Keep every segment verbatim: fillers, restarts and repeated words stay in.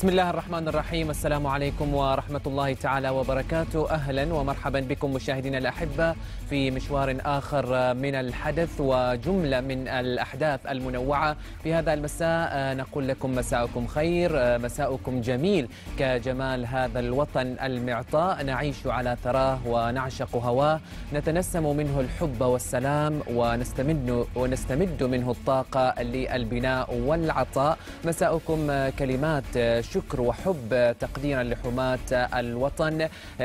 بسم الله الرحمن الرحيم. السلام عليكم ورحمة الله تعالى وبركاته. أهلا ومرحبا بكم مشاهدينا الأحبة في مشوار آخر من الحدث وجملة من الأحداث المنوعة. في هذا المساء نقول لكم مساءكم خير، مساءكم جميل كجمال هذا الوطن المعطاء، نعيش على ثراه ونعشق هواه، نتنسم منه الحب والسلام ونستمد ونستمد منه الطاقة للبناء والعطاء. مساءكم كلمات شكر وحب تقديرا لحماة الوطن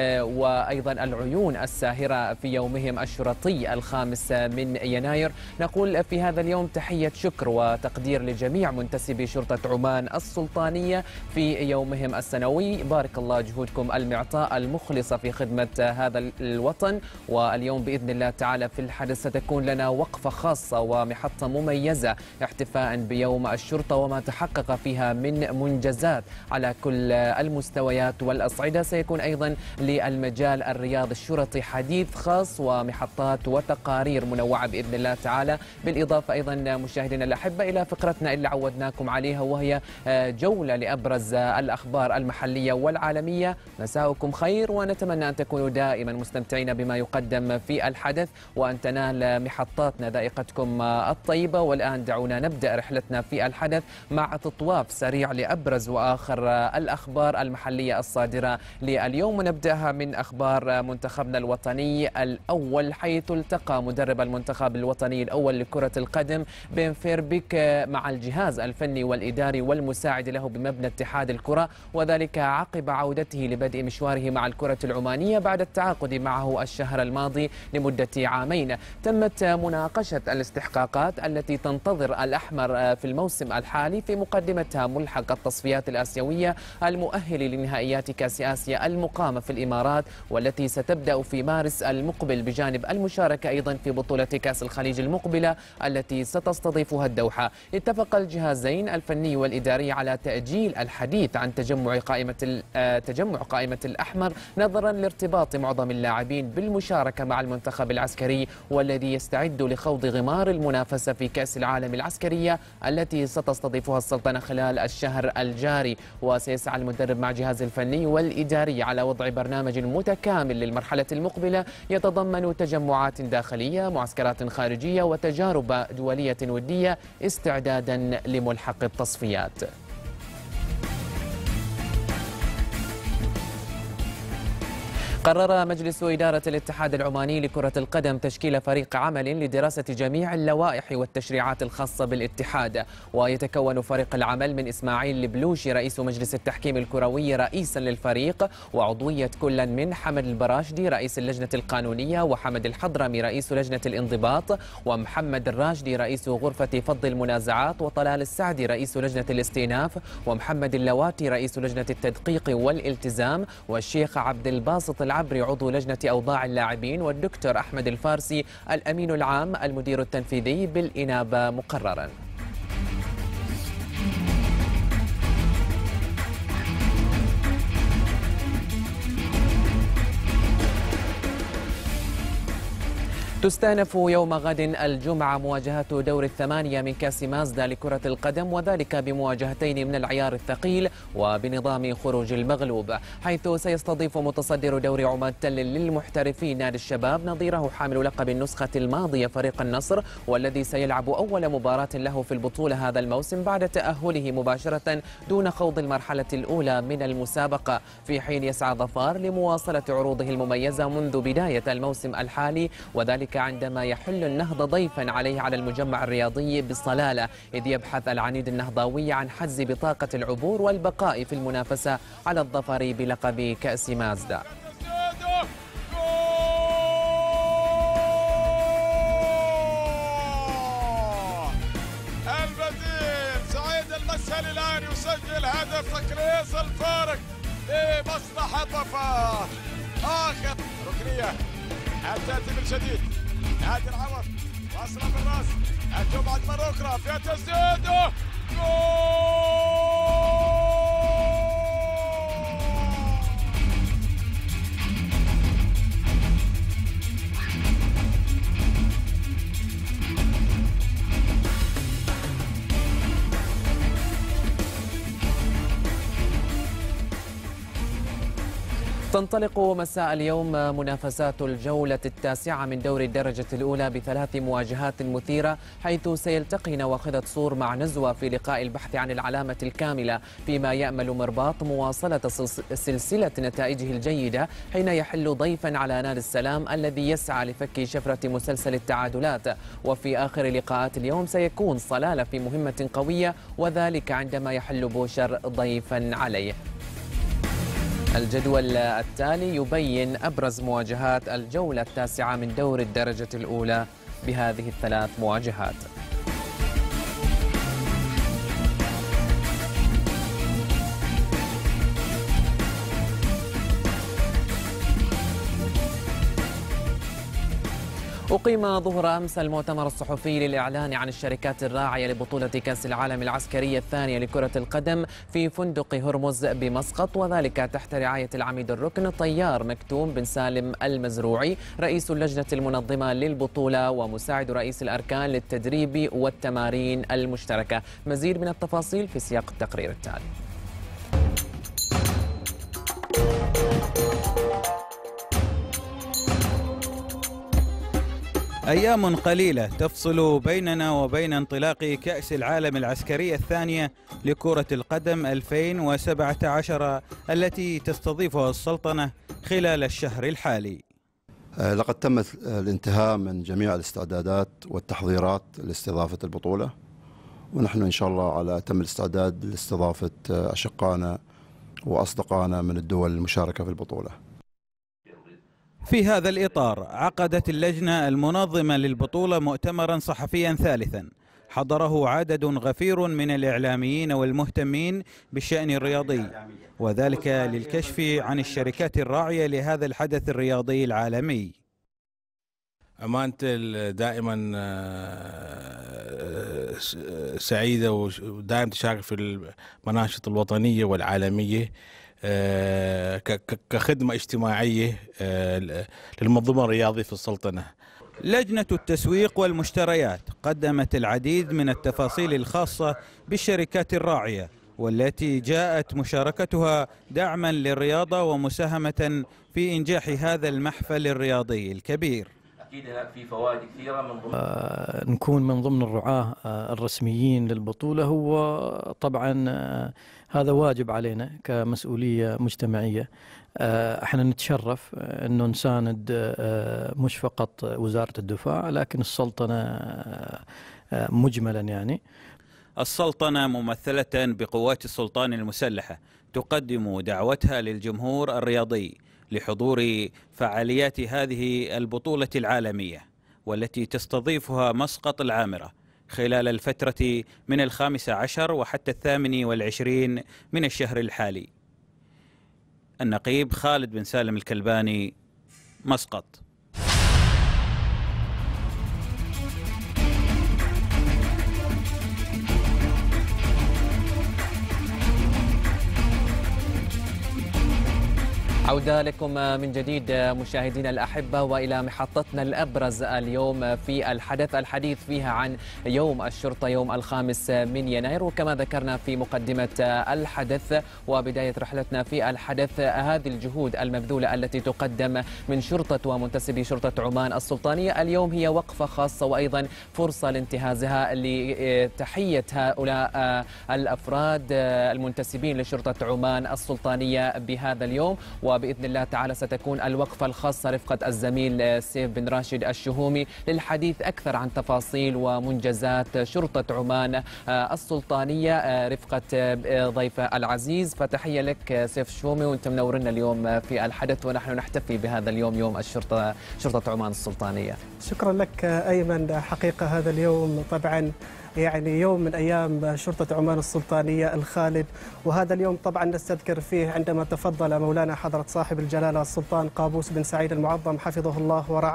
وأيضا العيون الساهرة في يومهم الشرطي الخامس من يناير. نقول في هذا اليوم تحية شكر وتقدير لجميع منتسبي شرطة عمان السلطانية في يومهم السنوي. بارك الله جهودكم المعطاء المخلصة في خدمة هذا الوطن. واليوم بإذن الله تعالى في الحدث ستكون لنا وقفة خاصة ومحطة مميزة احتفاء بيوم الشرطة وما تحقق فيها من منجزات على كل المستويات والأصعدة. سيكون أيضا للمجال الرياض الشرطي حديث خاص ومحطات وتقارير منوعة بإذن الله تعالى، بالإضافة أيضا مشاهدينا الأحبة إلى فقرتنا اللي عودناكم عليها وهي جولة لأبرز الأخبار المحلية والعالمية. مساءكم خير ونتمنى أن تكونوا دائما مستمتعين بما يقدم في الحدث وأن تنال محطاتنا ذائقتكم الطيبة. والآن دعونا نبدأ رحلتنا في الحدث مع تطواف سريع لأبرز وآخر الأخبار المحلية الصادرة لليوم، ونبدأها من أخبار منتخبنا الوطني الأول، حيث التقى مدرب المنتخب الوطني الأول لكرة القدم بن فيربيك مع الجهاز الفني والإداري والمساعد له بمبنى اتحاد الكرة، وذلك عقب عودته لبدء مشواره مع الكرة العمانية بعد التعاقد معه الشهر الماضي لمدة عامين. تمت مناقشة الاستحقاقات التي تنتظر الأحمر في الموسم الحالي، في مقدمتها ملحق التصفيات الآسيوية المؤهل لنهائيات كأس آسيا المقامة في الإمارات والتي ستبدأ في مارس المقبل، بجانب المشاركة أيضا في بطولة كأس الخليج المقبلة التي ستستضيفها الدوحة. اتفق الجهازين الفني والإداري على تأجيل الحديث عن تجمع قائمة تجمع قائمة الأحمر نظرا لارتباط معظم اللاعبين بالمشاركة مع المنتخب العسكري والذي يستعد لخوض غمار المنافسة في كأس العالم العسكرية التي ستستضيفها السلطنة خلال الشهر الجاري. وسيسعى المدرب مع جهاز الفني والإداري على وضع برنامج متكامل للمرحلة المقبلة يتضمن تجمعات داخلية، معسكرات خارجية، وتجارب دولية ودية استعدادا لملحق التصفيات. قرر مجلس إدارة الاتحاد العماني لكرة القدم تشكيل فريق عمل لدراسة جميع اللوائح والتشريعات الخاصة بالاتحاد، ويتكون فريق العمل من إسماعيل البلوشي رئيس مجلس التحكيم الكروي رئيسا للفريق، وعضوية كل من حمد البراشدي رئيس اللجنة القانونية، وحمد الحضرمي رئيس لجنة الانضباط، ومحمد الراشدي رئيس غرفة فض المنازعات، وطلال السعدي رئيس لجنة الاستئناف، ومحمد اللواتي رئيس لجنة التدقيق والالتزام، والشيخ عبد الباسط العبري عضو لجنة أوضاع اللاعبين، والدكتور أحمد الفارسي الأمين العام المدير التنفيذي بالإنابة مقررا. تستأنف يوم غد الجمعة مواجهة دور الثمانية من كأس مازدا لكرة القدم، وذلك بمواجهتين من العيار الثقيل وبنظام خروج المغلوب، حيث سيستضيف متصدر دوري عمان تل للمحترفين نادي الشباب نظيره حامل لقب النسخة الماضية فريق النصر، والذي سيلعب أول مباراة له في البطولة هذا الموسم بعد تأهله مباشرة دون خوض المرحلة الأولى من المسابقة، في حين يسعى ظفار لمواصلة عروضه المميزة منذ بداية الموسم الحالي، وذلك عندما يحل النهضة ضيفا عليه على المجمع الرياضي بالصلالة، إذ يبحث العنيد النهضاوي عن حجز بطاقة العبور والبقاء في المنافسة على الظفر بلقب كأس مازدا. البديل سعيد المسهل الآن يسجل هدف تكريس الفارق لمصلحة ظفار. آخر ركنية التأتي بالشديد، نادي العوض واصلة بالراس، الجمعة مرة أخرى فيها تسديد، جول! تنطلق مساء اليوم منافسات الجولة التاسعة من دوري الدرجة الأولى بثلاث مواجهات مثيرة، حيث سيلتقي نواخذة صور مع نزوة في لقاء البحث عن العلامة الكاملة، فيما يأمل مرباط مواصلة سلسلة نتائجه الجيدة حين يحل ضيفا على نادي السلام الذي يسعى لفك شفرة مسلسل التعادلات. وفي آخر لقاءات اليوم سيكون صلالة في مهمة قوية، وذلك عندما يحل بوشر ضيفا عليه. الجدول التالي يبين أبرز مواجهات الجولة التاسعة من دور الدرجة الأولى بهذه الثلاث مواجهات. أقيم ظهر أمس المؤتمر الصحفي للإعلان عن الشركات الراعية لبطولة كأس العالم العسكرية الثانية لكرة القدم في فندق هرمز بمسقط، وذلك تحت رعاية العميد الركن طيار مكتوم بن سالم المزروعي رئيس اللجنة المنظمة للبطولة ومساعد رئيس الأركان للتدريب والتمارين المشتركة. مزيد من التفاصيل في سياق التقرير التالي. أيام قليلة تفصل بيننا وبين انطلاق كأس العالم العسكرية الثانية لكرة القدم ألفين وسبعة عشر التي تستضيفها السلطنة خلال الشهر الحالي. لقد تم الانتهاء من جميع الاستعدادات والتحضيرات لاستضافة البطولة، ونحن إن شاء الله على أتم الاستعداد لاستضافة أشقائنا وأصدقائنا من الدول المشاركة في البطولة. في هذا الإطار عقدت اللجنة المنظمة للبطولة مؤتمرا صحفيا ثالثا حضره عدد غفير من الإعلاميين والمهتمين بالشأن الرياضي، وذلك للكشف عن الشركات الراعية لهذا الحدث الرياضي العالمي. أمانة دائما سعيدة ودائما تشارك في المناشط الوطنية والعالمية كخدمة اجتماعية للمنظومة الرياضية في السلطنة. لجنة التسويق والمشتريات قدمت العديد من التفاصيل الخاصة بالشركات الراعية، والتي جاءت مشاركتها دعما للرياضة ومساهمة في إنجاح هذا المحفل الرياضي الكبير. أكيد في فوائد كثيرة من ضمن آه نكون من ضمن الرعاة آه الرسميين للبطولة. هو طبعا آه هذا واجب علينا كمسؤولية مجتمعية. آه احنا نتشرف آه انه نساند آه مش فقط وزارة الدفاع، لكن السلطنة آه آه مجملا. يعني السلطنة ممثلة بقوات السلطان المسلحة تقدم دعوتها للجمهور الرياضي لحضور فعاليات هذه البطولة العالمية، والتي تستضيفها مسقط العامرة خلال الفترة من الخامس عشر وحتى الثامن والعشرين من الشهر الحالي. النقيب خالد بن سالم الكلباني، مسقط. عودة لكم من جديد مشاهدينا الأحبة، وإلى محطتنا الأبرز اليوم في الحدث الحديث فيها عن يوم الشرطة يوم الخامس من يناير. وكما ذكرنا في مقدمة الحدث وبداية رحلتنا في الحدث، هذه الجهود المبذولة التي تقدم من شرطة ومنتسبي شرطة عمان السلطانية اليوم هي وقفة خاصة وأيضا فرصة لانتهازها لتحية هؤلاء الأفراد المنتسبين لشرطة عمان السلطانية بهذا اليوم. وبإذن الله تعالى ستكون الوقفة الخاصة رفقة الزميل سيف بن راشد الشهومي للحديث أكثر عن تفاصيل ومنجزات شرطة عمان السلطانية رفقة ضيفة العزيز. فتحية لك سيف الشهومي، وانت منورنا اليوم في الحدث، ونحن نحتفي بهذا اليوم يوم الشرطة شرطة عمان السلطانية. شكرا لك أيمن. حقيقة هذا اليوم طبعا يعني يوم من أيام شرطة عمان السلطانية الخالد، وهذا اليوم طبعا نستذكر فيه عندما تفضل مولانا حضرة صاحب الجلالة السلطان قابوس بن سعيد المعظم حفظه الله ورعاه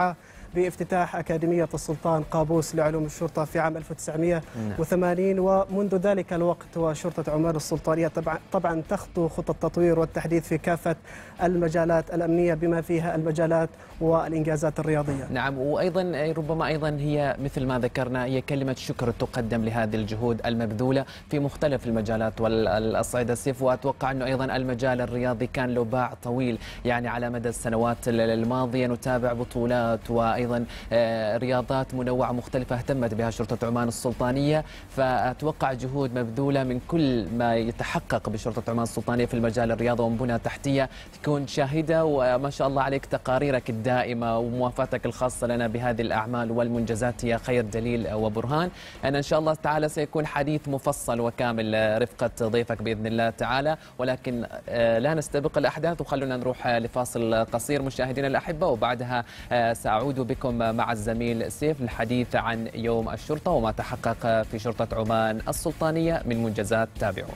بافتتاح أكاديمية السلطان قابوس لعلوم الشرطة في عام ألف وتسعمئة وثمانين، ومنذ ذلك الوقت وشرطة عمان السلطانية طبعا طبعا تخطو خطى التطوير والتحديث في كافة المجالات الأمنية بما فيها المجالات والإنجازات الرياضية. نعم، وأيضا ربما أيضا هي مثل ما ذكرنا هي كلمة شكر تقدم لهذه الجهود المبذولة في مختلف المجالات والأصعدة سيف. وأتوقع أنه أيضا المجال الرياضي كان له باع طويل يعني على مدى السنوات الماضية، نتابع بطولات وأيضا رياضات منوعة مختلفة اهتمت بها شرطة عمان السلطانية. فأتوقع جهود مبذولة من كل ما يتحقق بشرطة عمان السلطانية في المجال الرياضة وبنى تحتية تكون شاهدة. وما شاء الله عليك تقاريرك الدائمة وموافاتك الخاصة لنا بهذه الأعمال والمنجزات هي خير دليل وبرهان. أنا إن شاء الله تعالى سيكون حديث مفصل وكامل رفقة ضيفك بإذن الله تعالى، ولكن لا نستبق الأحداث وخلونا نروح لفاصل قصير مشاهدينا الأحبة، وبعدها سأعود بكم مع الزميل سيف للحديث عن يوم الشرطة وما تحقق في شرطة عمان السلطانية من منجزات. تابعونا.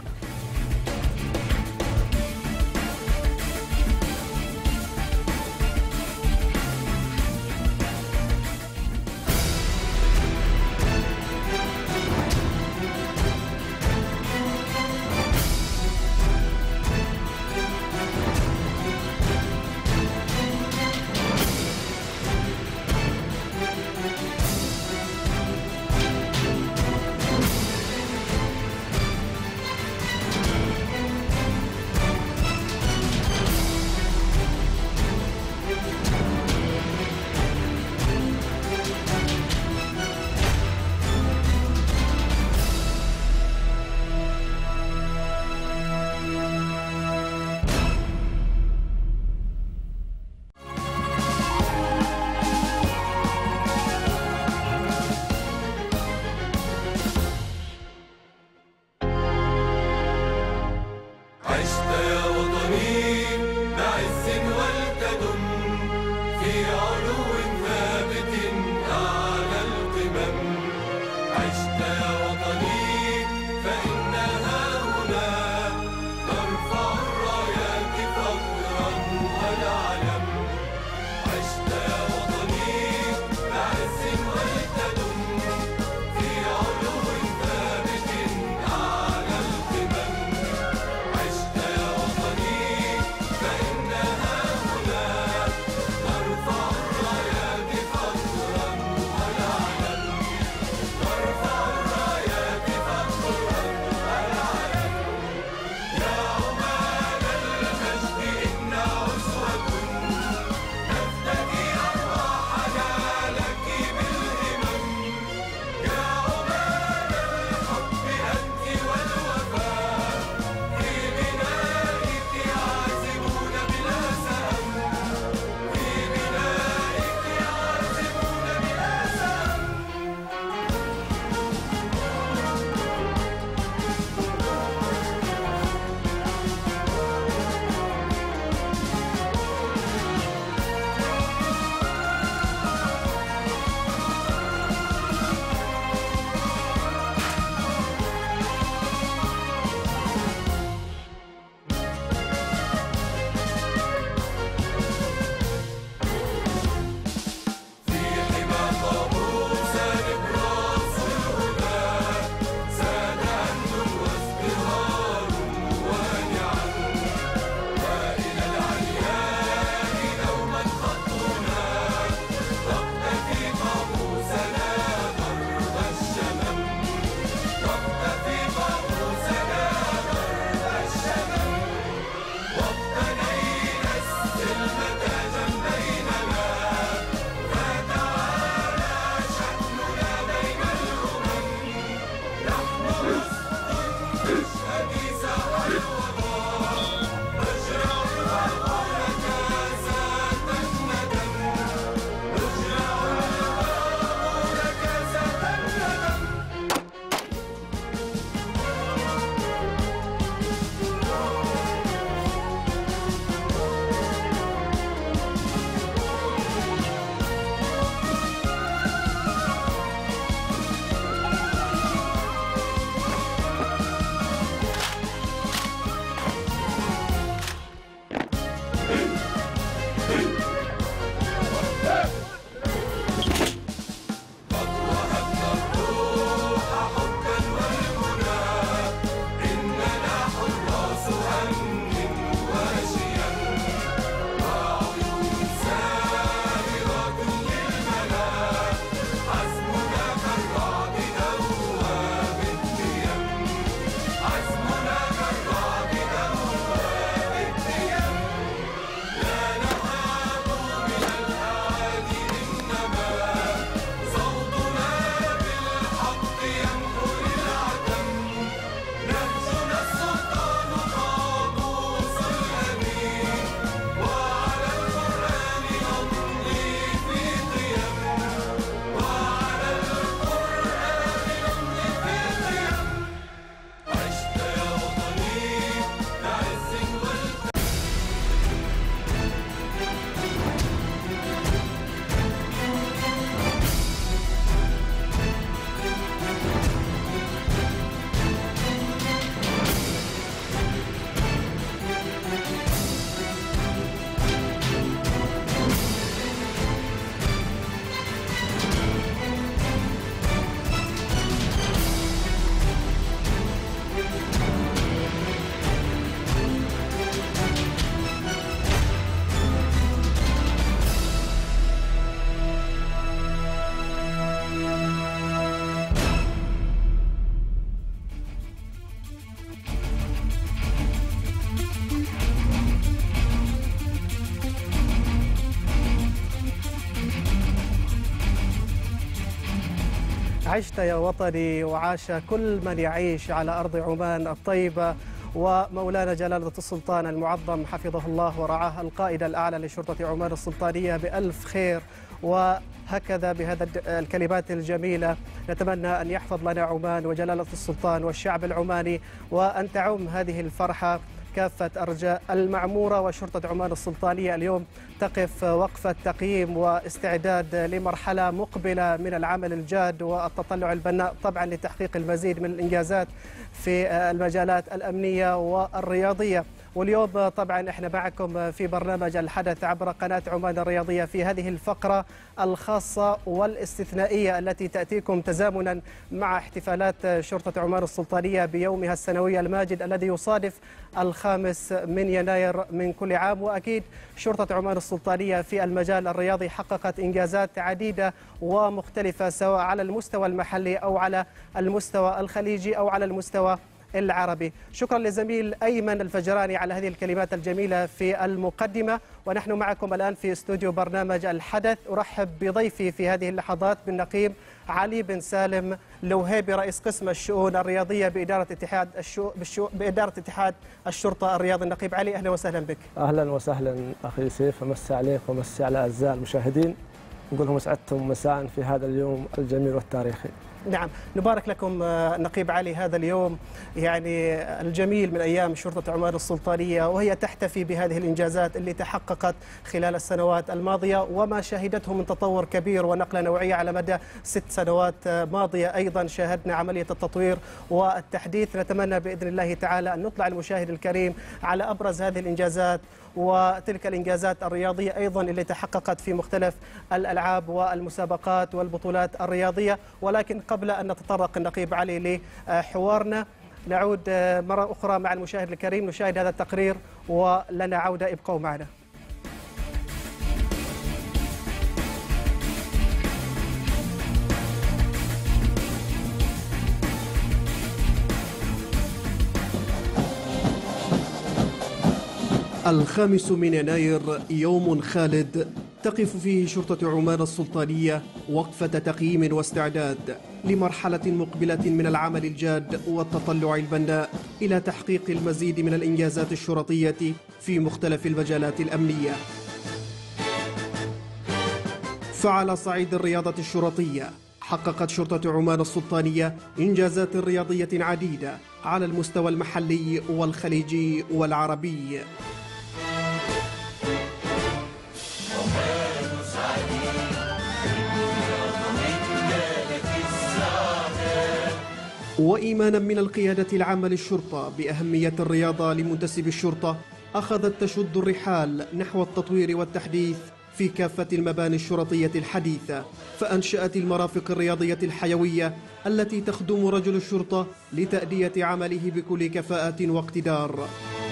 عشت يا وطني وعاش كل من يعيش على أرض عمان الطيبة. ومولانا جلالة السلطان المعظم حفظه الله ورعاه القائد الأعلى لشرطة عمان السلطانية بألف خير. وهكذا بهذا الكلمات الجميلة نتمنى أن يحفظ لنا عمان وجلالة السلطان والشعب العماني، وأن تعم هذه الفرحة كافة أرجاء المعمورة. وشرطة عمان السلطانية اليوم تقف وقفة تقييم واستعداد لمرحلة مقبلة من العمل الجاد والتطلع البناء، طبعا لتحقيق المزيد من الإنجازات في المجالات الأمنية والرياضية. واليوم طبعا احنا معكم في برنامج الحدث عبر قناة عمان الرياضية في هذه الفقرة الخاصة والاستثنائية التي تأتيكم تزامنا مع احتفالات شرطة عمان السلطانية بيومها السنوي الماجد الذي يصادف الخامس من يناير من كل عام. وأكيد شرطة عمان السلطانية في المجال الرياضي حققت إنجازات عديدة ومختلفة، سواء على المستوى المحلي أو على المستوى الخليجي أو على المستوى العربي. شكرا لزميل أيمن الفجراني على هذه الكلمات الجميلة في المقدمة. ونحن معكم الآن في استوديو برنامج الحدث. أرحب بضيفي في هذه اللحظات بالنقيب علي بن سالم لوهيبي، رئيس قسم الشؤون الرياضية بإدارة اتحاد الشو... بالشو... بإدارة اتحاد الشرطة الرياضي. النقيب علي، أهلا وسهلا بك. أهلا وسهلا أخي سيف، ومسي عليك ومسي على أعزائي المشاهدين، نقول لهم سعدتم مساء في هذا اليوم الجميل والتاريخي. نعم، نبارك لكم نقيب علي هذا اليوم يعني الجميل من أيام شرطة عمان السلطانية، وهي تحتفي بهذه الإنجازات اللي تحققت خلال السنوات الماضية وما شهدته من تطور كبير ونقلة نوعية على مدى ست سنوات ماضية. أيضا شاهدنا عملية التطوير والتحديث. نتمنى بإذن الله تعالى أن نطلع المشاهد الكريم على أبرز هذه الإنجازات وتلك الإنجازات الرياضية أيضا اللي تحققت في مختلف الألعاب والمسابقات والبطولات الرياضية. ولكن قبل أن نتطرق النقيب علي لحوارنا، نعود مرة أخرى مع المشاهد الكريم نشاهد هذا التقرير ولنا عودة، ابقوا معنا. الخامس من يناير يوم خالد تقف فيه شرطة عمان السلطانية وقفة تقييم واستعداد لمرحلة مقبلة من العمل الجاد والتطلع البناء إلى تحقيق المزيد من الإنجازات الشرطية في مختلف المجالات الأمنية. فعلى صعيد الرياضة الشرطية حققت شرطة عمان السلطانية إنجازات رياضية عديدة على المستوى المحلي والخليجي والعربي. وإيمانا من القيادة العامة للشرطة بأهمية الرياضة لمنتسبي الشرطة، أخذت تشد الرحال نحو التطوير والتحديث في كافة المباني الشرطية الحديثة، فأنشأت المرافق الرياضية الحيوية التي تخدم رجل الشرطة لتأدية عمله بكل كفاءة واقتدار.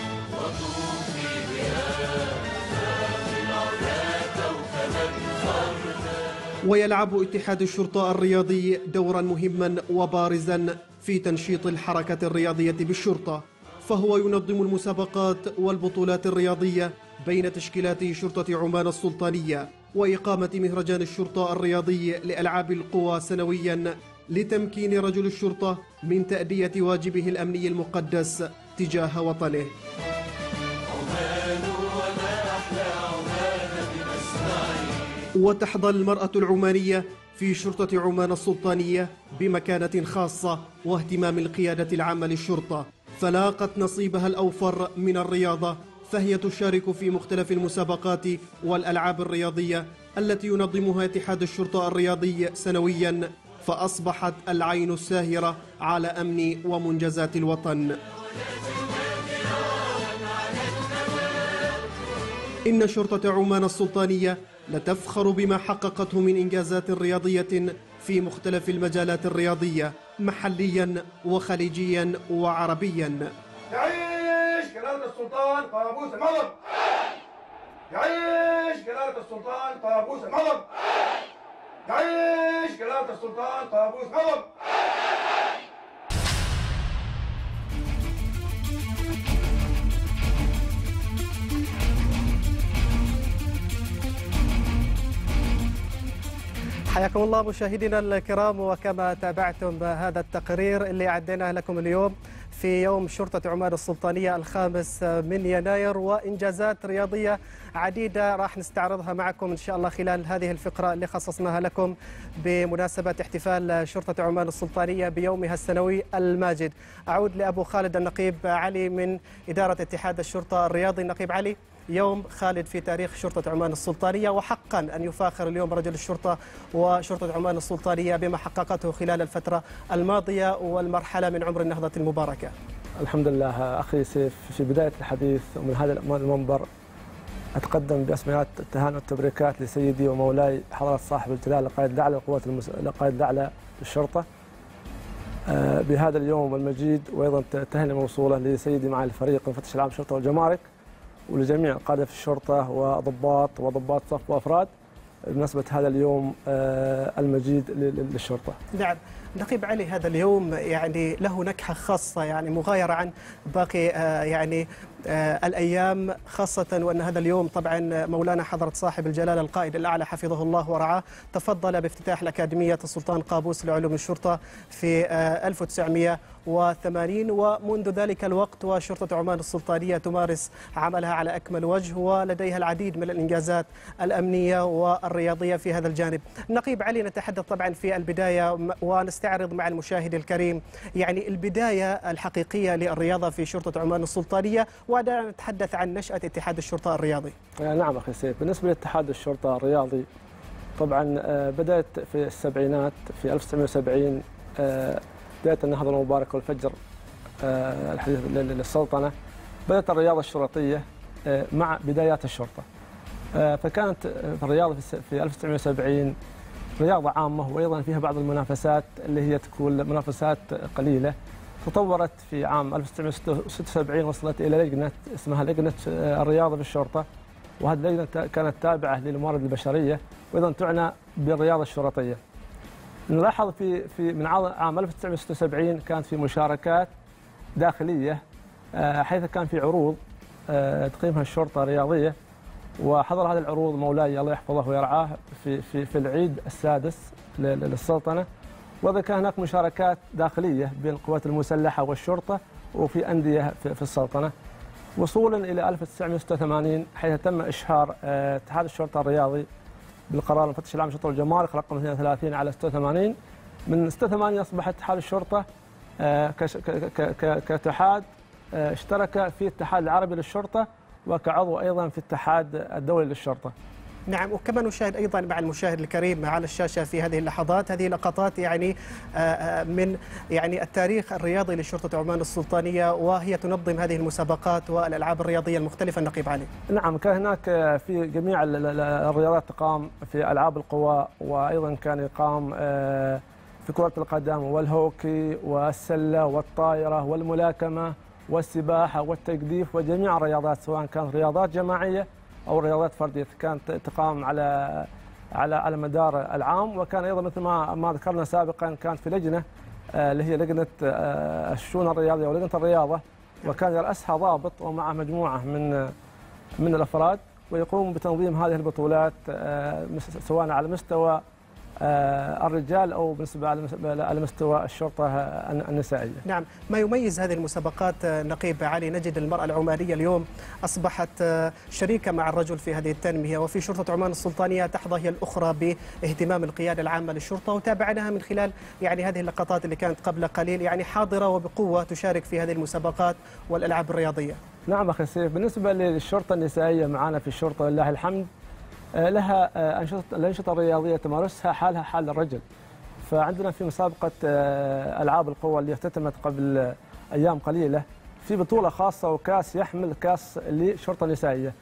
ويلعب اتحاد الشرطة الرياضي دورا مهما وبارزا في تنشيط الحركة الرياضية بالشرطة، فهو ينظم المسابقات والبطولات الرياضية بين تشكيلات شرطة عمان السلطانية، وإقامة مهرجان الشرطة الرياضي لألعاب القوى سنويا لتمكين رجل الشرطة من تأدية واجبه الأمني المقدس تجاه وطنه. وتحظى المرأة العمانية في شرطة عمان السلطانية بمكانة خاصة واهتمام القيادة العامة للشرطة، فلاقت نصيبها الأوفر من الرياضة، فهي تشارك في مختلف المسابقات والألعاب الرياضية التي ينظمها اتحاد الشرطة الرياضي سنويا، فأصبحت العين الساهرة على أمن ومنجزات الوطن. إن شرطة عمان السلطانية لتفخر بما حققته من إنجازات رياضية في مختلف المجالات الرياضية محليا وخليجيا وعربيا. يعيش جلالة السلطان قابوس المعظم! يعيش جلالة السلطان قابوس المعظم! يعيش جلالة السلطان قابوس المعظم! حياكم الله مشاهدينا الكرام، وكما تابعتم هذا التقرير اللي عديناه لكم اليوم في يوم شرطة عمان السلطانية الخامس من يناير، وإنجازات رياضية عديدة راح نستعرضها معكم إن شاء الله خلال هذه الفقرة اللي خصصناها لكم بمناسبة احتفال شرطة عمان السلطانية بيومها السنوي الماجد. أعود لأبو خالد النقيب علي من إدارة اتحاد الشرطة الرياضي. النقيب علي، يوم خالد في تاريخ شرطة عمان السلطانية، وحقا أن يفاخر اليوم رجل الشرطة وشرطة عمان السلطانية بما حققته خلال الفترة الماضية والمرحلة من عمر النهضة المباركة. الحمد لله أخي سيف، في بداية الحديث ومن هذا المنبر أتقدم بأسميات التهاني والتبريكات لسيدي ومولاي حضرة صاحب الجلالة قائد الأعلى للقوات المس... قائد الأعلى للشرطة بهذا اليوم المجيد، وأيضا تهنئة موصولة لسيدي معالي الفريق المفتش العام للشرطة والجمارك، ولجميع القادة في الشرطة وضباط وضباط صف وأفراد بمناسبة هذا اليوم المجيد للشرطة. نعم نقيب علي، هذا اليوم يعني له نكهة خاصة، يعني مغايرة عن باقي يعني الأيام، خاصة وأن هذا اليوم طبعا مولانا حضرة صاحب الجلالة القائد الأعلى حفظه الله ورعاه تفضل بافتتاح الأكاديمية السلطان قابوس لعلوم الشرطة في ألف وتسعمئة وثمانين، ومنذ ذلك الوقت وشرطة عمان السلطانية تمارس عملها على أكمل وجه، ولديها العديد من الإنجازات الأمنية والرياضية في هذا الجانب. نقيب علي، نتحدث طبعا في البداية ونستعرض مع المشاهد الكريم يعني البداية الحقيقية للرياضة في شرطة عمان السلطانية، ودعنا نتحدث عن نشأة اتحاد الشرطة الرياضي. نعم أخي سيف، بالنسبة لاتحاد الشرطة الرياضي طبعا بدأت في السبعينات في ألف وتسعمئة وسبعين، بداية النهضة المباركة والفجر الحديث للسلطنة، بدأت الرياضة الشرطية مع بدايات الشرطة. فكانت الرياضة في ألف وتسعمئة وسبعين رياضة عامة، وأيضا فيها بعض المنافسات اللي هي تكون منافسات قليلة. تطورت في عام ألف وتسعمئة وستة وسبعين، وصلت إلى لجنة اسمها لجنة الرياضة في الشرطة، وهذه اللجنة كانت تابعة للموارد البشرية وأيضا تعنى بالرياضة الشرطية. نلاحظ في في من عام ألف وتسعمئة وستة وسبعين كانت في مشاركات داخلية، حيث كان في عروض تقيمها الشرطة الرياضية، وحضر هذه العروض مولاي الله يحفظه ويرعاه في في في العيد السادس للسلطنة، وإذا كان هناك مشاركات داخلية بين القوات المسلحة والشرطة وفي أندية في السلطنة، وصولا إلى ألف وتسعمئة وستة وثمانين حيث تم إشهار اتحاد الشرطة الرياضي بالقرار المفتش العام للشرطة والجمارك رقم اثنين وثلاثين على ستة وثمانين. من ستة وثمانين أصبح اتحاد الشرطة كاتحاد اشترك في الاتحاد العربي للشرطة، وكعضو أيضا في الاتحاد الدولي للشرطة. نعم، وكما نشاهد أيضا مع المشاهد الكريم على الشاشة في هذه اللحظات، هذه لقطات يعني من يعني التاريخ الرياضي لشرطة عمان السلطانية، وهي تنظم هذه المسابقات والألعاب الرياضية المختلفة. النقيب علي. نعم، كان هناك في جميع الرياضات تقام في ألعاب القوى، وأيضا كان يقام في كرة القدم والهوكي والسلة والطائرة والملاكمة والسباحة والتجديف وجميع الرياضات، سواء كانت رياضات جماعية أو رياضات فردية، كانت تقام على على على مدار العام. وكان أيضا مثل ما ما ذكرنا سابقا كانت في لجنة اللي هي لجنة الشؤون الرياضية ولجنة الرياضة، وكان يرأسها ضابط ومعه مجموعة من من الأفراد، ويقوم بتنظيم هذه البطولات سواء على مستوى الرجال أو بالنسبة على مستوى الشرطة النسائية. نعم، ما يميز هذه المسابقات نقيب علي، نجد المرأة العمانية اليوم أصبحت شريكة مع الرجل في هذه التنمية، وفي شرطة عمان السلطانية تحظى هي الأخرى باهتمام القيادة العامة للشرطة، وتابعناها من خلال يعني هذه اللقطات اللي كانت قبل قليل، يعني حاضرة وبقوة تشارك في هذه المسابقات والألعاب الرياضية. نعم أخي سيف، بالنسبة للشرطة النسائية معنا في الشرطة لله الحمد لها أنشطة الأنشطة الرياضية تمارسها حالها حال الرجل. فعندنا في مسابقة ألعاب القوى اللي اختتمت قبل أيام قليلة في بطولة خاصة وكاس يحمل كاس للشرطة النسائية،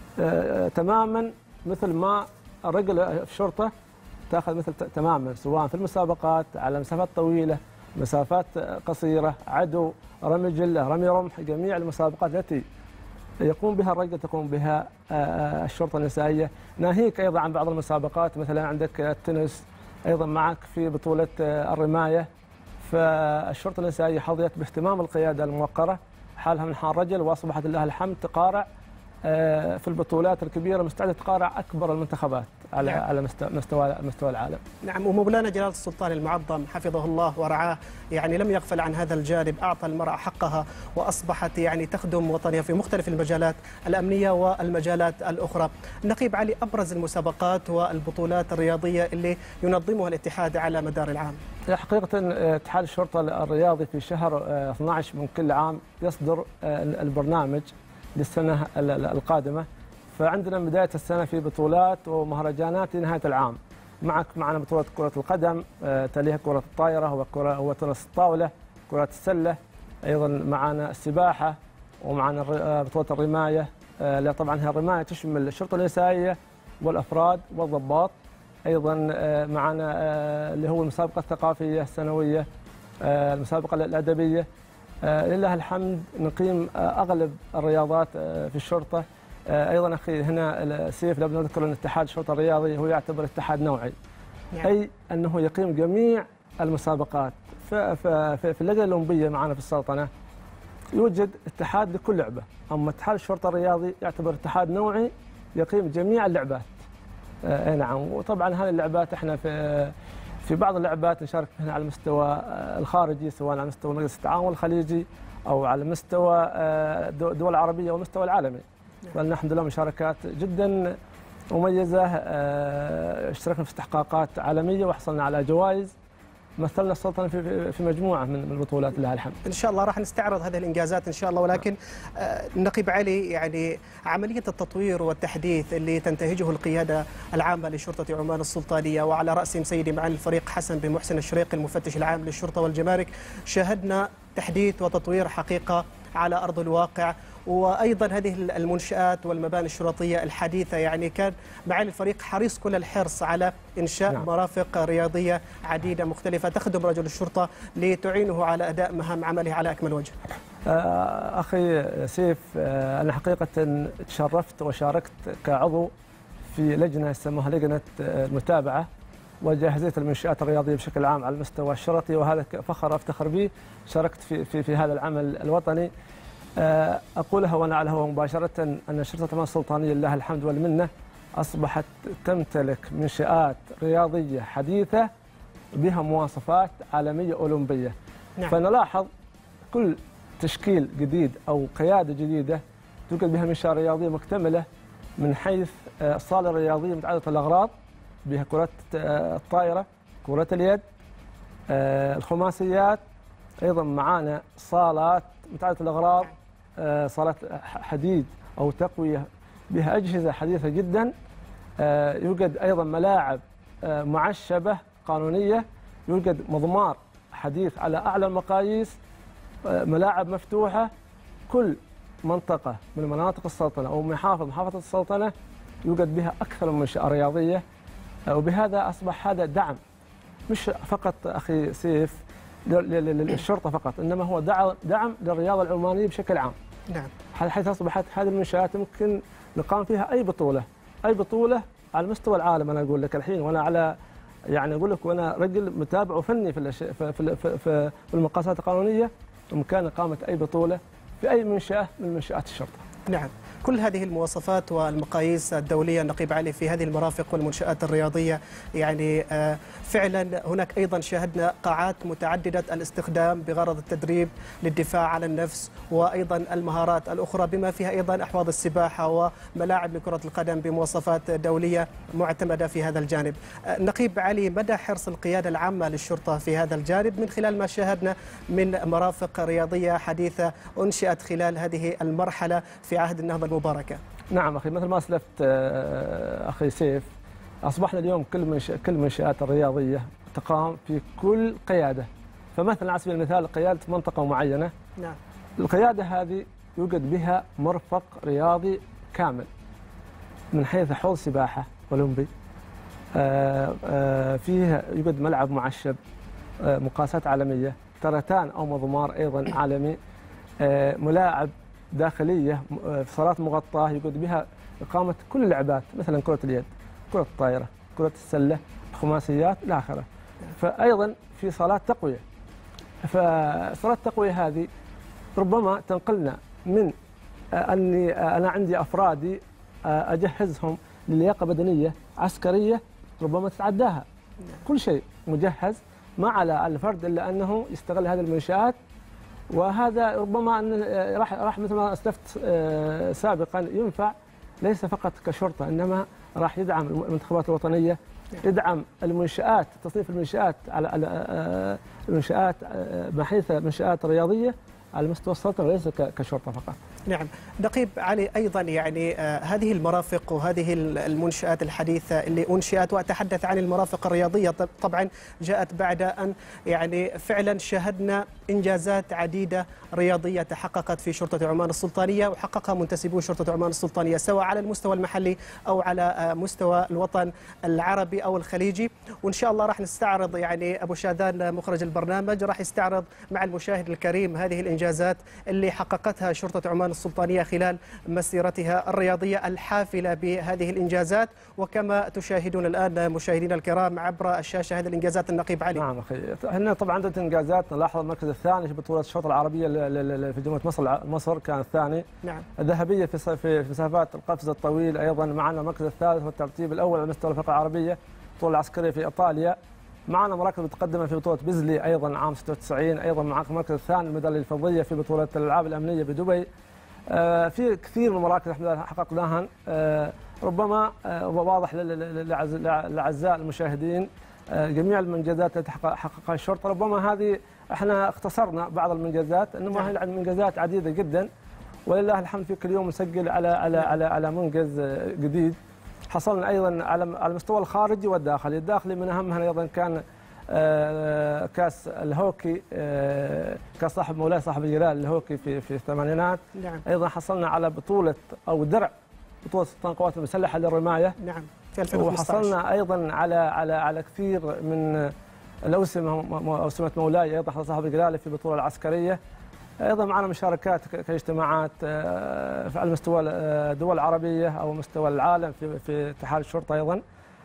تماما مثل ما الرجل في الشرطة تأخذ مثل تماما، سواء في المسابقات على مسافات طويلة، مسافات قصيرة، عدو، رمي جلة، رمي رمح، جميع المسابقات التي يقوم بها الرجل تقوم بها الشرطة النسائية. ناهيك أيضا عن بعض المسابقات، مثلا عندك التنس، أيضا معك في بطولة الرماية. فالشرطة النسائية حظيت باهتمام القيادة الموقرة حالها من حال الرجل، وأصبحت لله الحمد تقارع في البطولات الكبيرة مستعدة تقارع أكبر المنتخبات على نعم. على مستوى مستوى العالم. نعم. ومولانا جلالة السلطان المعظم حفظه الله ورعاه يعني لم يغفل عن هذا الجانب، أعطى المرأة حقها وأصبحت يعني تخدم وطنها في مختلف المجالات الأمنية والمجالات الأخرى. نقيب علي، أبرز المسابقات والبطولات الرياضية اللي ينظمها الاتحاد على مدار العام؟ حقيقة اتحاد الشرطة الرياضي في شهر اثني عشر من كل عام يصدر البرنامج للسنة القادمة، فعندنا بداية السنة في بطولات ومهرجانات لنهاية العام. معك معنا بطولة كرة القدم، تليها كرة الطائرة وكرة وتنس الطاولة، كرة السلة، أيضا معنا السباحة، ومعنا بطولة الرماية. لا طبعا هي الرماية تشمل الشرطة النسائية والأفراد والضباط. أيضا معنا اللي هو المسابقة الثقافية السنوية، المسابقة الأدبية. لله الحمد نقيم أغلب الرياضات في الشرطة. أيضا أخي هنا سيف لابد نذكر أن اتحاد الشرطة الرياضي هو يعتبر اتحاد نوعي، يعني. أي أنه يقيم جميع المسابقات. في اللجنة الأولمبية معنا في السلطنة يوجد اتحاد لكل لعبة، أما اتحاد الشرطة الرياضي يعتبر اتحاد نوعي يقيم جميع اللعبات. أي نعم. وطبعا هذه اللعبات احنا في في بعض اللعبات نشارك هنا على المستوى الخارجي، سواء على مستوى مجلس التعاون الخليجي او على مستوى الدول العربيه والمستوى العالمي. ولنا الحمد لله مشاركات جدا مميزه، اشتركنا في استحقاقات عالميه وحصلنا على جوائز، مثلنا السلطنة في في مجموعة من البطولات لها الحمد. إن شاء الله راح نستعرض هذه الإنجازات إن شاء الله، ولكن نقيب علي يعني عملية التطوير والتحديث اللي تنتهجه القيادة العامة لشرطة عمان السلطانية وعلى رأسهم سيدي معالي الفريق حسن بن محسن الشريقي المفتش العام للشرطة والجمارك، شاهدنا تحديث وتطوير حقيقة على أرض الواقع. وأيضا هذه المنشآت والمباني الشرطية الحديثة، يعني كان معالي الفريق حريص كل الحرص على إنشاء نعم. مرافق رياضية عديدة مختلفة تخدم رجل الشرطة لتعينه على أداء مهام عمله على أكمل وجه. أخي سيف، أنا حقيقة تشرفت وشاركت كعضو في لجنة يسموها لجنة المتابعة وجهزت المنشآت الرياضية بشكل عام على المستوى الشرطي، وهذا فخر أفتخر به. شاركت في, في, في هذا العمل الوطني. أقولها وأنا على الهواء مباشرة أن شرطة عمان السلطانية لله الحمد والمنة أصبحت تمتلك منشآت رياضية حديثة بها مواصفات عالمية أولمبية. نعم. فنلاحظ كل تشكيل جديد أو قيادة جديدة توجد بها منشأة رياضية مكتملة، من حيث الصالة الرياضية متعددة الأغراض بها كرة الطائرة، كرة اليد، الخماسيات. أيضا معانا صالات متعددة الأغراض، صالات حديد أو تقوية بها أجهزة حديثة جدا. يوجد أيضا ملاعب معشبة قانونية، يوجد مضمار حديث على أعلى المقاييس، ملاعب مفتوحة. كل منطقة من مناطق السلطنة أو محافظ محافظة السلطنة يوجد بها أكثر من منشأة رياضية، وبهذا أصبح هذا دعم مش فقط أخي سيف للشرطة فقط، إنما هو دعم للرياضة العمانية بشكل عام. نعم. حيث أصبحت هذه المنشآت يمكن نقام فيها أي بطولة، أي بطولة على مستوى العالم. أنا أقول لك الحين وأنا على يعني أقول لك وأنا رجل متابع وفني في في في, في, في المقاسات القانونية، بإمكان إقامة أي بطولة في أي منشأة من منشآت الشرطة. نعم. كل هذه المواصفات والمقاييس الدولية نقيب علي في هذه المرافق والمنشآت الرياضية، يعني فعلا هناك أيضا شاهدنا قاعات متعددة الاستخدام بغرض التدريب للدفاع على النفس وأيضا المهارات الأخرى، بما فيها أيضا أحواض السباحة وملاعب لكرة القدم بمواصفات دولية معتمدة في هذا الجانب. نقيب علي، مدى حرص القيادة العامة للشرطة في هذا الجانب من خلال ما شاهدنا من مرافق رياضية حديثة أنشئت خلال هذه المرحلة في عهد النهضة المباركة؟ نعم أخي، مثل ما أسلفت أخي سيف، أصبحنا اليوم كل منش... كل المنشآت الرياضية تقام في كل قيادة. فمثلا على سبيل المثال قيادة منطقة معينة، نعم. القيادة هذه يوجد بها مرفق رياضي كامل، من حيث حوض سباحة أولمبي، فيه يوجد ملعب معشب مقاسات عالمية، ترتان أو مضمار أيضا عالمي، ملاعب داخلية في صالات مغطاة يوجد بها إقامة كل اللعبات، مثلا كرة اليد، كرة الطائرة، كرة السلة، الخماسيات إلى آخره. فأيضا في صالات تقوية. فصالات التقوية هذه ربما تنقلنا من اني انا عندي افرادي اجهزهم للياقه بدنيه عسكريه ربما تتعداها. كل شيء مجهز، ما على الفرد الا انه يستغل هذه المنشآت، وهذا ربما ان راح راح مثل ما اسلفت سابقا ينفع ليس فقط كشرطه، انما راح يدعم المنتخبات الوطنيه، يدعم المنشآت، تصنيف المنشآت على المنشآت من حيث منشآت رياضيه على مستوى السلطنه وليس كشرطه فقط. نعم، نقيب علي، أيضا يعني آه هذه المرافق وهذه المنشآت الحديثة اللي أنشئت، وأتحدث عن المرافق الرياضية طبعا جاءت بعد أن يعني فعلا شاهدنا إنجازات عديدة رياضية تحققت في شرطة عمان السلطانية، وحققها منتسبو شرطة عمان السلطانية سواء على المستوى المحلي أو على آه مستوى الوطن العربي أو الخليجي. وإن شاء الله راح نستعرض، يعني أبو شاذان مخرج البرنامج راح يستعرض مع المشاهد الكريم هذه الإنجازات اللي حققتها شرطة عمان السلطانية خلال مسيرتها الرياضية الحافلة بهذه الإنجازات. وكما تشاهدون الآن مشاهدينا الكرام عبر الشاشة هذه الإنجازات النقيب علي. نعم أخي، هنا طبعا عدة إنجازات. نلاحظ المركز الثاني في بطولة الشرطة العربية في جمهورية مصر مصر كان الثاني. نعم. الذهبية في في مسافات القفز الطويل أيضا معنا. المركز الثالث والترتيب الأول على مستوى الفرقة العربية البطولة العسكرية في إيطاليا. معنا مراكز متقدمة في بطولة بيزلي أيضا عام ستة وتسعين. أيضا معنا المركز الثاني الميدالية الفضية في بطولة الألعاب الأمنية بدبي. آه في كثير من المراكز الحمد لله حققناها. آه ربما آه واضح للأعزاء المشاهدين آه جميع المنجزات التي حققها الشرطة. ربما هذه احنا اختصرنا بعض المنجزات، انما هي منجزات عديدة جدا ولله الحمد. في كل يوم نسجل على على على على منجز جديد. حصلنا ايضا على على المستوى الخارجي والداخلي. الداخلي من اهمها ايضا كان آه كاس الهوكي، آه كاس صاحب مولاي صاحب الجلال الهوكي في في الثمانينات. نعم. ايضا حصلنا على بطوله او درع بطوله سلطان القوات المسلحه للرمايه. نعم، في ألفين وخمسطعش. وحصلنا ايضا على على على كثير من الاوسمه، اوسمه مولاي ايضا حصل صاحب الجلال في البطوله العسكريه. ايضا معنا مشاركات كاجتماعات آه على مستوى الدول العربيه او مستوى العالم في في اتحاد الشرطه ايضا.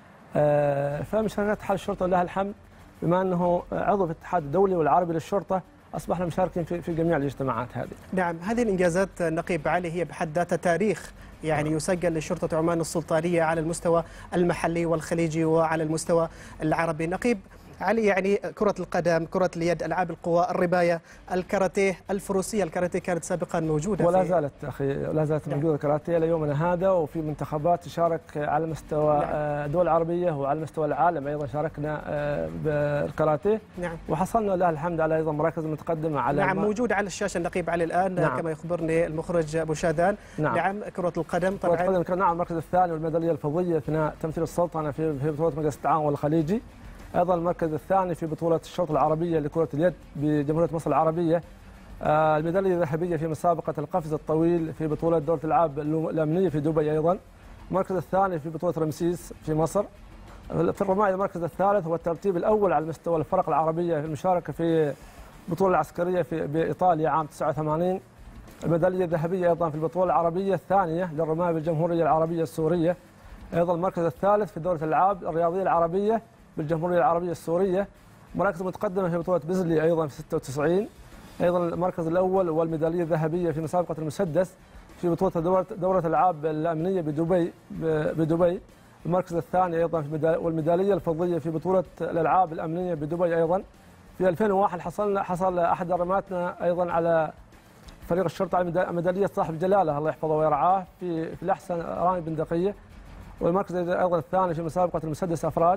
آه فمشاركات اتحاد الشرطه لله الحمد، بما انه عضو في الاتحاد الدولي والعربي للشرطه اصبحنا مشاركين في في جميع الاجتماعات هذه. نعم، هذه الانجازات نقيب علي هي بحد ذاتها تاريخ يعني نعم. يسجل لشرطه عمان السلطانيه على المستوى المحلي والخليجي وعلى المستوى العربي. نقيب علي، يعني كرة القدم، كرة اليد، ألعاب القوى، الرباية، الكاراتيه، الفروسية. الكاراتيه كانت سابقا موجودة ولا زالت أخي، لا زالت نعم. موجودة الكاراتيه ليومنا هذا، وفي منتخبات تشارك على مستوى نعم. الدول العربية وعلى مستوى العالم أيضا شاركنا بالكاراتيه. نعم. وحصلنا لله الحمد على أيضا مراكز متقدمة على نعم موجود على الشاشة النقيب علي الآن نعم. كما يخبرني المخرج أبو شاذان. نعم. نعم كرة القدم طبعا. كرة القدم نعم المركز الثاني والميدالية الفضية أثناء تمثيل السلطنة في في بطولة مجلس التعاون الخليجي. أيضا المركز الثاني في بطولة الشرطة العربية لكرة اليد بجمهورية مصر العربية. آه الميدالية الذهبية في مسابقة القفز الطويل في بطولة دورة الألعاب الأمنية في دبي أيضا. المركز الثاني في بطولة رمسيس في مصر. في الرماية المركز الثالث هو الترتيب الأول على مستوى الفرق العربية في المشاركة في البطولة العسكرية في بإيطاليا عام تسعة وثمانين. الميدالية الذهبية أيضا في البطولة العربية الثانية للرماية بالجمهورية العربية السورية. أيضا المركز الثالث في دورة الألعاب الرياضية العربية بالجمهورية العربية السورية. مراكز متقدمة في بطولة بيزلي أيضا في ستة وتسعين. أيضا المركز الأول والميدالية الذهبية في مسابقة المسدس في بطولة دورة, دورة الألعاب الأمنية بدبي بدبي. المركز الثاني أيضا في والميدالية الفضية في بطولة الألعاب الأمنية بدبي أيضا. في ألفين وواحد حصلنا حصل أحد رماتنا أيضا على فريق الشرطة على ميدالية صاحب جلالة الله يحفظه ويرعاه في في الأحسن رامي بندقية. والمركز أيضا الثاني في مسابقة المسدس أفراد.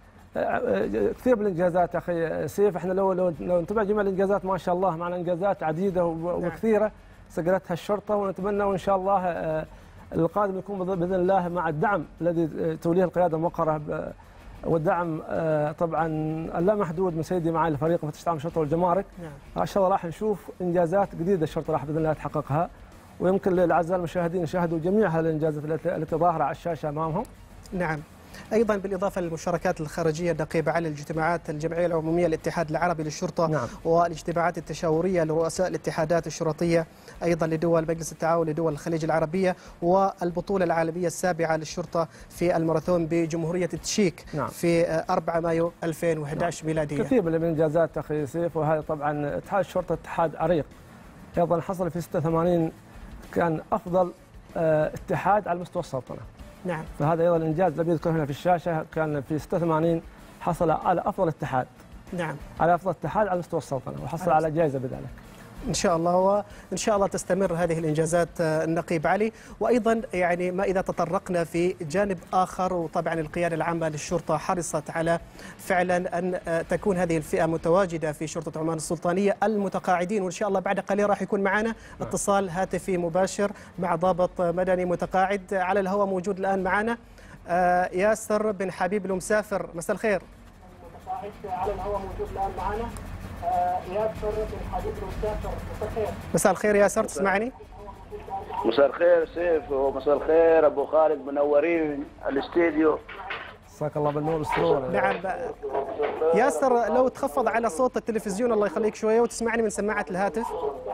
كثير من الانجازات اخي سيف، احنا لو لو لو نتابع جميع الانجازات ما شاء الله معنا انجازات عديده وكثيره سجلتها الشرطه، ونتمنى وان شاء الله القادم يكون باذن الله مع الدعم الذي توليه القياده الموقره والدعم طبعا اللامحدود من سيدي معالي الفريق مفتش عام الشرطه والجمارك. ان شاء الله راح نشوف انجازات جديده الشرطه راح باذن الله تحققها، ويمكن للاعزاء المشاهدين يشاهدوا جميع هذه الانجازات التي ظاهره على الشاشه امامهم. نعم. أيضا بالإضافة للمشاركات الخارجية النقيبة على الاجتماعات الجمعية العمومية للاتحاد العربي للشرطة نعم. والاجتماعات التشاورية لرؤساء الاتحادات الشرطية أيضا لدول مجلس التعاون لدول الخليج العربية، والبطولة العالمية السابعة للشرطة في الماراثون بجمهورية التشيك نعم. في أربعة مايو ألفين وأحد عشر نعم. ميلادية. كثير من الإنجازات أخي سيف، وهذا طبعا اتحاد الشرطة اتحاد عريق. أيضا حصل في ستة وثمانين كان افضل اتحاد على مستوى السلطنه. نعم. فهذا ايضا انجاز لم يذكر هنا في الشاشه، كان في ستة وثمانين حصل على افضل اتحاد. نعم. على افضل اتحاد على مستوى السلطنه، وحصل على جائزه بذلك. إن شاء الله، وإن شاء الله تستمر هذه الإنجازات النقيب علي. وأيضا يعني ما إذا تطرقنا في جانب آخر، وطبعا القيادة العامة للشرطة حرصت على فعلا أن تكون هذه الفئة متواجدة في شرطة عمان السلطانية المتقاعدين، وإن شاء الله بعد قليل راح يكون معنا اتصال هاتفي مباشر مع ضابط مدني متقاعد على الهواء موجود الآن معنا، ياسر بن حبيب المسافر. مساء الخير. متقاعد على الهواء موجود الآن معنا ياسر بن حبيب المسافر. مساء الخير. مساء الخير ياسر، تسمعني؟ مساء الخير سيف، ومساء الخير ابو خالد، منورين الاستديو. مساك الله بالنور والسرور. نعم ياسر، لو تخفض على صوت التلفزيون الله يخليك شويه وتسمعني من سماعه الهاتف.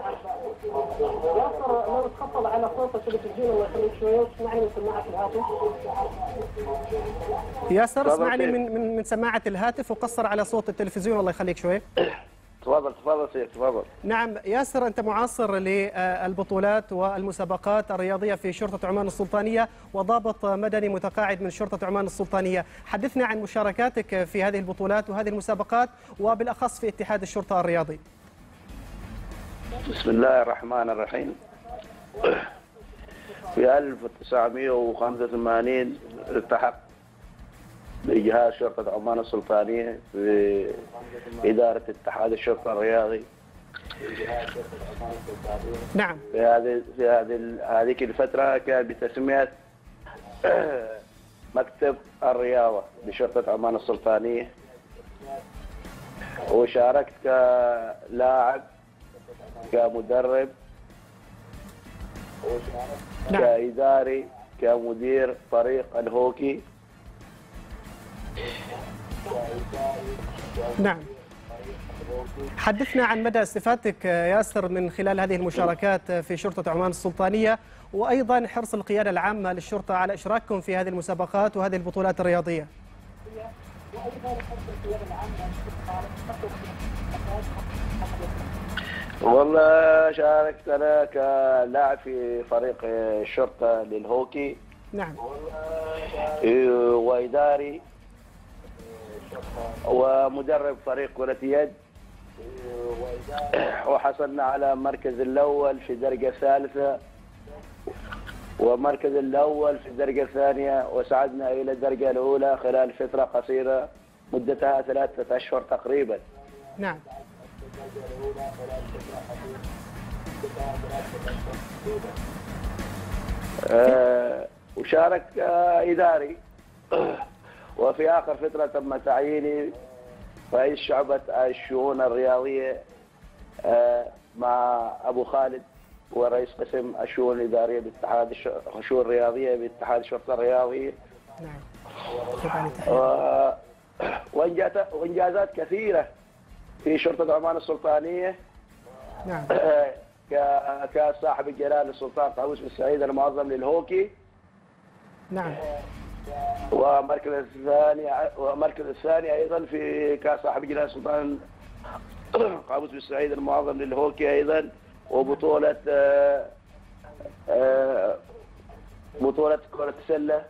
ياسر لو تخفض على صوت التلفزيون الله يخليك شويه وتسمعني من سماعه الهاتف. ياسر اسمعني من من من سماعه الهاتف وقصر على صوت التلفزيون الله يخليك شويه. تفضل تفضل سيف تفضل. نعم ياسر، أنت معاصر للبطولات والمسابقات الرياضية في شرطة عمان السلطانية وضابط مدني متقاعد من شرطة عمان السلطانية، حدثنا عن مشاركاتك في هذه البطولات وهذه المسابقات وبالأخص في اتحاد الشرطة الرياضي. بسم الله الرحمن الرحيم. في ألف وتسعمئة وخمسة وثمانين التحق بجهاز شرطة عمان السلطانية في إدارة اتحاد الشرطة الرياضي. نعم. في هذه في هذه هذيك الفترة كان بتسمية مكتب الرياضة بشرطة عمان السلطانية، وشاركت كلاعب، كمدرب، نعم. كإداري، كمدير فريق الهوكي. نعم. حدثنا عن مدى استفادتك ياسر من خلال هذه المشاركات في شرطة عمان السلطانية، وأيضا حرص القيادة العامة للشرطة على إشراككم في هذه المسابقات وهذه البطولات الرياضية. والله شاركت أنا كلاعب في فريق الشرطة للهوكي. نعم. وإداري ومدرب فريق كرة يد، وحصلنا على المركز الأول في الدرجة الثالثة ومركز الأول في الدرجة الثانية، وصعدنا إلى الدرجة الأولى خلال فترة قصيرة مدتها ثلاثة أشهر تقريبا. نعم. آه وشارك آه إداري. وفي آخر فترة تم تعييني رئيس شعبة الشؤون الرياضية آه مع أبو خالد، ورئيس قسم الشؤون الإدارية باتحاد الشؤون الرياضية باتحاد الشرطة الرياضية. نعم. و... وإنجازات كثيرة في شرطة عمان السلطانية. نعم. كصاحب الجلالة السلطان قابوس بن سعيد المعظم للهوكي. نعم. ومركز الثاني ومركز الثاني ايضا في كاس صاحب جلاله السلطان قابوس بن سعيد المعظم للهوكي ايضا، وبطوله بطوله كره السله،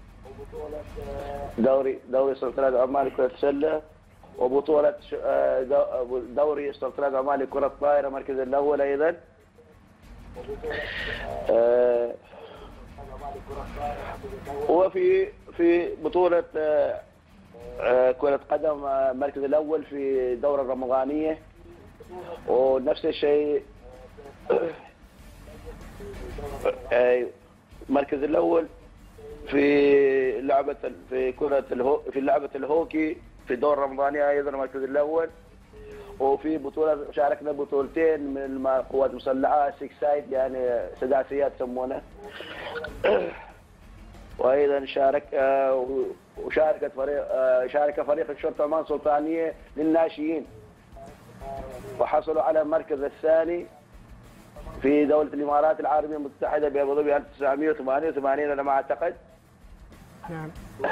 دوري دوري سلطنه عمان لكره السله، وبطوله دوري سلطنه عمان لكره الطائره المركز الاول ايضا. وفي في بطولة كرة قدم المركز الأول في الدورة الرمضانية، ونفس الشيء المركز الأول في لعبة في كرة الهو في لعبة الهوكي في الدورة الرمضانية أيضا المركز الأول. وفي بطولة شاركنا بطولتين من القوات المسلحة سيكس سايد، يعني سداسيات يسمونه. وايضا شارك وشاركت فريق شارك فريق الشرطه عمان السلطانيه للناشئين، وحصلوا على المركز الثاني في دوله الامارات العربيه المتحده بابو ظبي ألف وتسعمئة وثمانية وثمانين على ما اعتقد. نعم.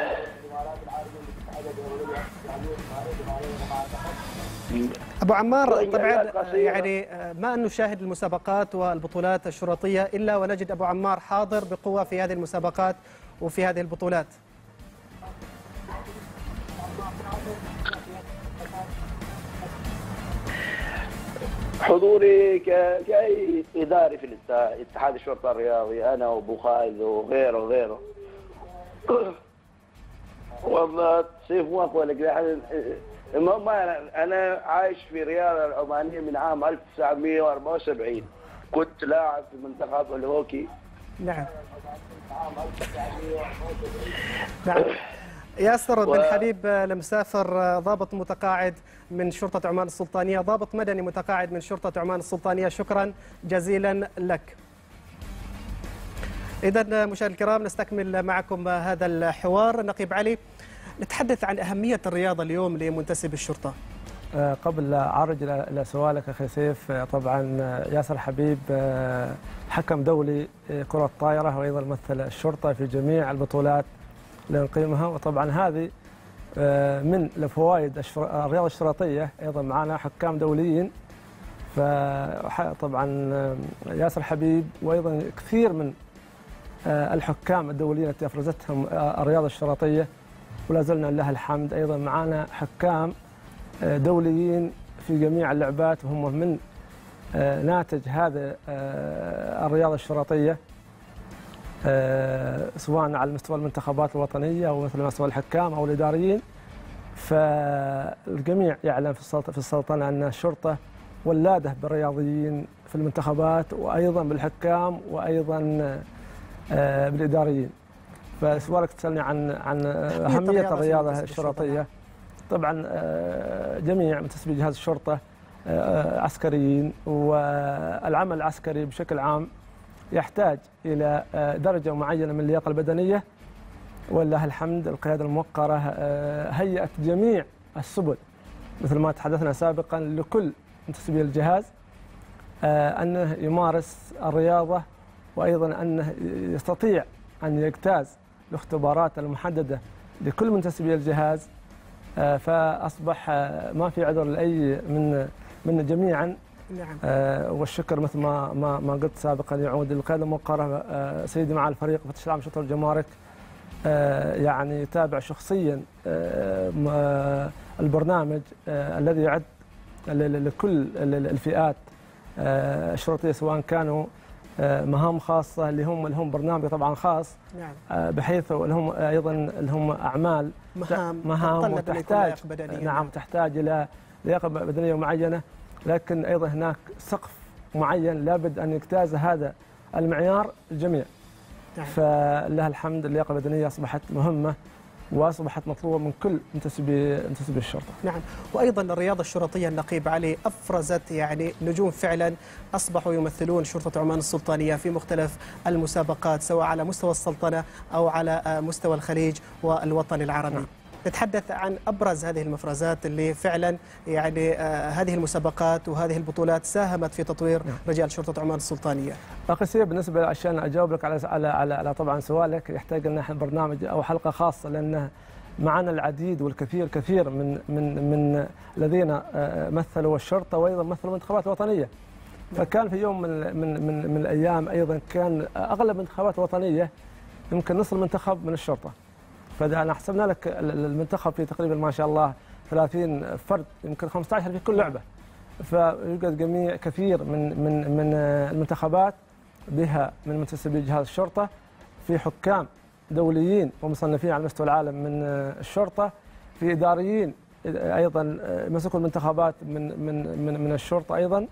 أبو عمار، طبعا يعني ما أن نشاهد المسابقات والبطولات الشرطية إلا ونجد أبو عمار حاضر بقوة في هذه المسابقات وفي هذه البطولات. حضوري كأي إداري في اتحاد الشرطة الرياضي، أنا وأبو خالد وغيره وغيره. والله سيف مو أقول لك، المهم أنا عايش في رياض العمانية من عام ألف وتسعمئة وأربعة وسبعين، كنت لاعب في منتخب الهوكي. نعم. نعم. ياسر بن حبيب المسافر، ضابط متقاعد من شرطة عمان السلطانية، ضابط مدني متقاعد من شرطة عمان السلطانية، شكرا جزيلا لك. إذن مشاهدينا الكرام نستكمل معكم هذا الحوار. نقيب علي، نتحدث عن أهمية الرياضة اليوم لمنتسب الشرطة. قبل أعرج إلى سؤالك أخي سيف، طبعا ياسر حبيب حكم دولي كرة طائرة وأيضا مثل الشرطة في جميع البطولات اللي نقيمها، وطبعا هذه من الفوائد الرياضة الشرطية. أيضا معنا حكام دوليين، فطبعا ياسر حبيب وأيضا كثير من الحكام الدوليين التي أفرزتهم الرياضة الشرطية، ولا زلنا لله الحمد. أيضا معنا حكام دوليين في جميع اللعبات، وهم من ناتج هذا الرياضة الشرطية، سواء على مستوى المنتخبات الوطنية أو مثل مستوى الحكام أو الإداريين. فالجميع يعلم في السلطنة أن الشرطة ولادة بالرياضيين في المنتخبات وأيضا بالحكام وأيضا بالإداريين. فسؤالك تسألني عن عن أهمية الرياضة الشرطية. طبعا جميع منتسبي جهاز الشرطة عسكريين، والعمل العسكري بشكل عام يحتاج إلى درجة معينة من اللياقة البدنية، ولله الحمد القيادة الموقرة هيئت جميع السبل مثل ما تحدثنا سابقا لكل منتسبي الجهاز أنه يمارس الرياضة، وأيضا أنه يستطيع أن يجتاز الاختبارات المحددة لكل منتسبي الجهاز. فأصبح ما في عذر لأي من من جميعا. نعم. آه والشكر مثل ما ما ما قلت سابقا يعود للقيادة الموقرة، آه سيدي مع الفريق فتش العام شرطة الجمارك، آه يعني تابع شخصيا آه البرنامج آه الذي يعد لكل الفئات آه الشرطية، سواء كانوا آه مهام خاصة اللي هم اللي هم برنامج طبعا خاص. نعم. آه بحيث لهم ايضا اللي هم اعمال مهام مهام وتحتاج نعم تحتاج الى لياقة بدنية معينة، لكن أيضا هناك سقف معين لابد أن يجتاز هذا المعيار الجميع. نعم. فلله الحمد اللياقة البدنية أصبحت مهمة وأصبحت مطلوبة من كل منتسبي منتسبي الشرطة. نعم. وأيضا الرياضة الشرطية النقيب علي أفرزت يعني نجوم فعلا أصبحوا يمثلون شرطة عمان السلطانية في مختلف المسابقات، سواء على مستوى السلطنة أو على مستوى الخليج والوطن العربي. نعم. نتحدث عن أبرز هذه المفرزات اللي فعلا يعني آه هذه المسابقات وهذه البطولات ساهمت في تطوير نعم. رجال شرطة عمان السلطانية. أخي سيف، بالنسبة عشان أجاوب لك على على على, على طبعا سؤالك يحتاج لنا نحن برنامج أو حلقة خاصة، لأن معنا العديد والكثير كثير من من من الذين آه مثلوا الشرطة وأيضا مثلوا المنتخبات الوطنية. نعم. فكان في يوم من من من, من الأيام أيضا كان أغلب المنتخبات الوطنية يمكن نصف المنتخب من الشرطة. فإذا أنا حسبنا لك المنتخب في تقريبا ما شاء الله ثلاثين فرد، يمكن خمسة عشر في كل لعبة. فيوجد جميع كثير من من من المنتخبات بها من منتسبي جهاز الشرطة، في حكام دوليين ومصنفين على مستوى العالم من الشرطة، في إداريين أيضا مسكوا المنتخبات من من من من الشرطة أيضا.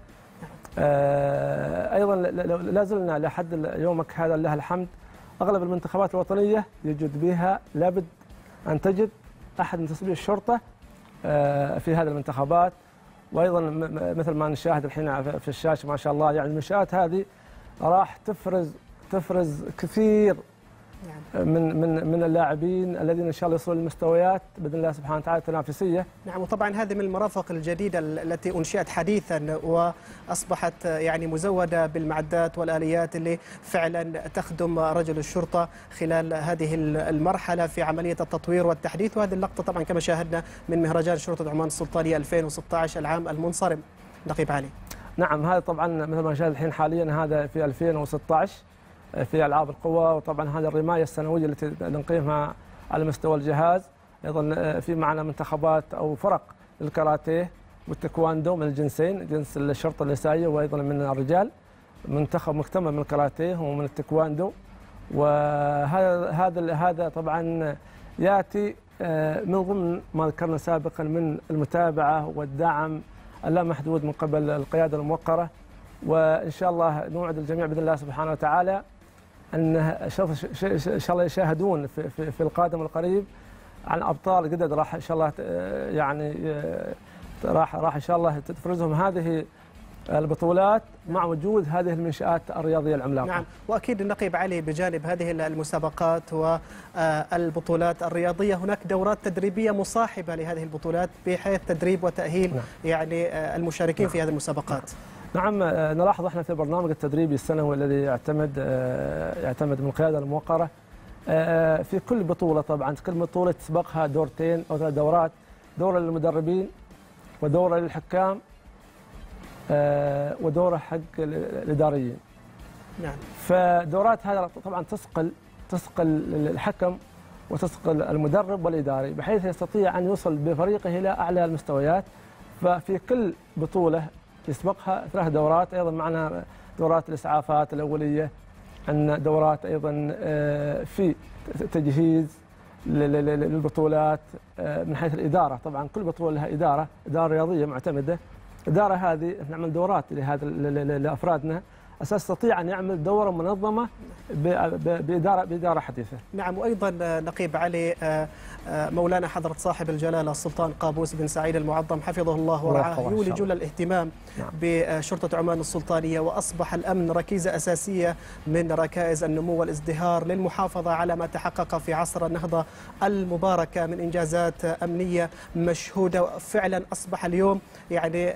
أيضا لا زلنا لحد يومك هذا لله الحمد أغلب المنتخبات الوطنية يوجد بها لابد أن تجد أحد منتسبي الشرطة في هذه المنتخبات. وأيضا مثل ما نشاهد الحين في الشاشة ما شاء الله، يعني المنشآت هذه راح تفرز تفرز كثير من من من اللاعبين الذين ان شاء الله يصلوا للمستويات باذن الله سبحانه وتعالى تنافسيه. نعم، وطبعا هذه من المرافق الجديده التي انشئت حديثا واصبحت يعني مزوده بالمعدات والاليات اللي فعلا تخدم رجل الشرطه خلال هذه المرحله في عمليه التطوير والتحديث. وهذه اللقطه طبعا كما شاهدنا من مهرجان شرطه عمان السلطانيه ألفين وستة عشر العام المنصرم. نقيب علي. نعم، هذا طبعا مثل ما نشاهد الحين حاليا هذا في ألفين وستة عشر في العاب القوى، وطبعا هذه الرمايه السنويه التي نقيمها على مستوى الجهاز. ايضا في معنا منتخبات او فرق للكاراتيه والتايكواندو من الجنسين، جنس الشرطه النسائيه وايضا من الرجال، منتخب مكتمل من الكاراتيه ومن التايكواندو. وهذا هذا هذا طبعا ياتي من ضمن ما ذكرنا سابقا من المتابعه والدعم اللامحدود من قبل القياده الموقره. وان شاء الله نوعد الجميع باذن الله سبحانه وتعالى ان ان شاء الله يشاهدون في, في, في القادم القريب عن ابطال جدد راح ان شاء الله يعني راح راح ان شاء الله تفرزهم هذه البطولات مع وجود هذه المنشآت الرياضيه العملاقه. نعم، واكيد النقيب علي بجانب هذه المسابقات والبطولات الرياضيه هناك دورات تدريبيه مصاحبه لهذه البطولات بحيث تدريب وتاهيل نعم. يعني المشاركين نعم. في هذه المسابقات. نعم، نلاحظ احنا في البرنامج التدريبي السنوي الذي يعتمد يعتمد من القياده الموقره في كل بطوله، طبعا كل بطوله تسبقها دورتين او ثلاث دورات، دوره للمدربين ودوره للحكام ودوره حق الاداريين. نعم. فدورات هذا طبعا تثقل تثقل الحكم وتثقل المدرب والاداري بحيث يستطيع ان يوصل بفريقه الى اعلى المستويات. ففي كل بطوله يسبقها ثلاث دورات، ايضا معنا دورات الاسعافات الاوليه، عندنا دورات ايضا في تجهيز للبطولات من حيث الاداره. طبعا كل بطوله لها اداره، اداره رياضيه معتمده. الاداره هذه نعمل دورات لهذا لافرادنا اساس يستطيع ان يعمل دوره منظمه باداره باداره حديثه. نعم، وايضا نقيب علي مولانا حضره صاحب الجلاله السلطان قابوس بن سعيد المعظم حفظه الله ورعاه يولي جل الاهتمام نعم. بشرطه عمان السلطانيه، واصبح الامن ركيزه اساسيه من ركائز النمو والازدهار للمحافظه على ما تحقق في عصر النهضه المباركه من انجازات امنيه مشهوده. فعلا اصبح اليوم يعني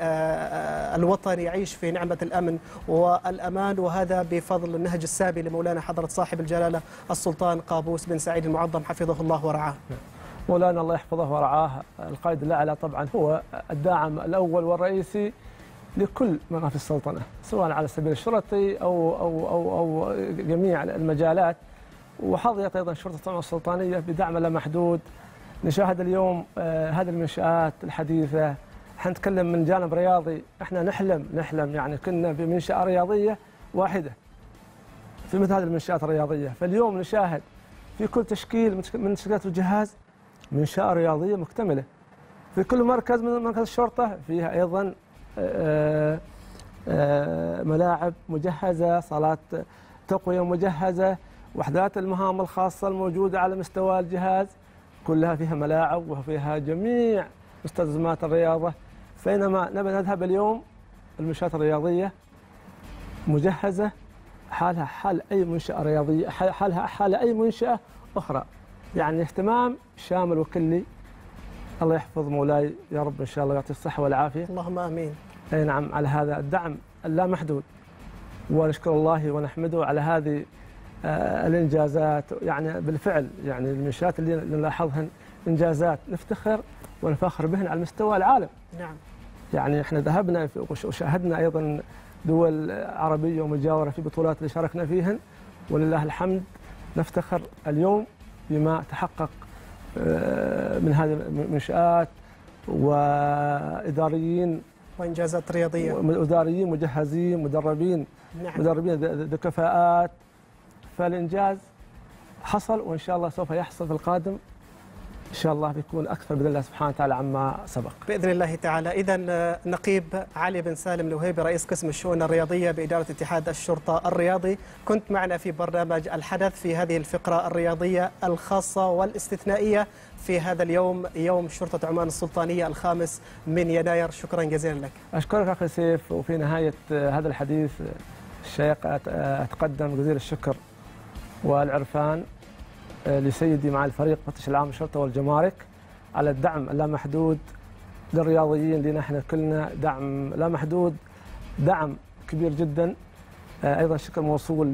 الوطن يعيش في نعمه الامن والامان، وهذا بفضل النهج السامي لمولانا حضره صاحب الجلاله السلطان قابوس بن سعيد المعظم حفظه الله ورعاه. مولانا الله يحفظه ورعاه القائد الاعلى طبعا هو الداعم الاول والرئيسي لكل ما في السلطنه، سواء على السبيل الشرطي او او او او جميع المجالات. وحظيت ايضا شرطه عمان السلطانيه بدعم لا محدود. نشاهد اليوم آه هذه المنشآت الحديثه. احنا نتكلم من جانب رياضي، احنا نحلم نحلم يعني كنا بمنشأة رياضيه واحده في مثل هذه المنشآت الرياضيه. فاليوم نشاهد في كل تشكيل من تشكيلات الجهاز منشأة رياضيه مكتمله. في كل مركز من مركز الشرطه فيها ايضا آآ آآ ملاعب مجهزه، صالات تقويه مجهزه، وحدات المهام الخاصه الموجوده على مستوى الجهاز كلها فيها ملاعب وفيها جميع مستلزمات الرياضه. فإنما نبي نذهب اليوم المنشآت الرياضيه مجهزه حالها حال اي منشأة رياضيه، حالها حال اي منشأة اخرى. يعني اهتمام شامل وكلي. الله يحفظ مولاي يا رب ان شاء الله ويعطيه الصحه والعافيه. اللهم امين. اي نعم، على هذا الدعم اللامحدود، ونشكر الله ونحمده على هذه آه الانجازات. يعني بالفعل يعني المنشآت اللي نلاحظها انجازات نفتخر ونفخر بهن على مستوى العالم. نعم. يعني احنا ذهبنا وشاهدنا ايضا دول عربيه ومجاوره في بطولات اللي شاركنا فيهن، ولله الحمد نفتخر اليوم بما تحقق من هذه المنشآت واداريين وانجازات رياضيه، واداريين مجهزين مدربين نعم. مدربين ذو كفاءات. فالانجاز حصل وان شاء الله سوف يحصل في القادم ان شاء الله بيكون اكثر باذن الله سبحانه وتعالى عما سبق باذن الله تعالى. اذا نقيب علي بن سالم الوهيبي رئيس قسم الشؤون الرياضيه باداره اتحاد الشرطه الرياضي، كنت معنا في برنامج الحدث في هذه الفقره الرياضيه الخاصه والاستثنائيه في هذا اليوم، يوم شرطه عمان السلطانيه الخامس من يناير. شكرا جزيلا لك. اشكرك اخي سيف. وفي نهايه هذا الحديث الشيق اتقدم جزيل الشكر والعرفان لسيدي مع الفريق فتش العام الشرطة والجمارك على الدعم اللامحدود للرياضيين لنا احنا كلنا، دعم لا محدود، دعم كبير جدا. ايضا الشكر موصول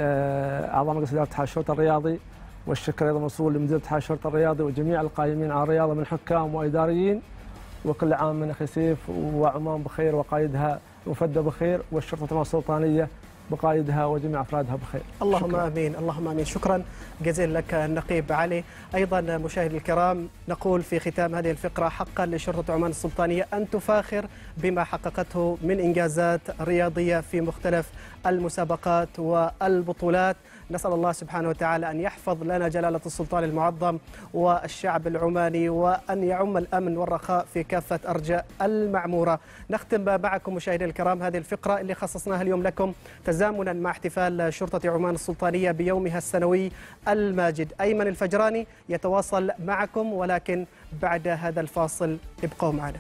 لاعضاء مجلس اداره اتحاد الشرطه الرياضي، والشكر ايضا موصول لمدير اتحاد الشرطه الرياضي وجميع القائمين على الرياضه من حكام واداريين. وكل عام من اخي سيف وعمان بخير وقائدها وفده بخير، والشرطه طبعا السلطانيه بقائدها وجميع افرادها بخير. اللهم شكرا. امين، اللهم امين. شكرا جزيلا لك النقيب علي. ايضا مشاهدي الكرام، نقول في ختام هذه الفقره حقا لشرطه عمان السلطانيه ان تفاخر بما حققته من انجازات رياضيه في مختلف المسابقات والبطولات. نسال الله سبحانه وتعالى ان يحفظ لنا جلاله السلطان المعظم والشعب العماني، وان يعم الامن والرخاء في كافه ارجاء المعموره. نختم معكم مشاهدي الكرام هذه الفقره اللي خصصناها اليوم لكم تزامنا مع احتفال شرطه عمان السلطانيه بيومها السنوي الماجد. ايمن الفجراني يتواصل معكم، ولكن بعد هذا الفاصل ابقوا معنا.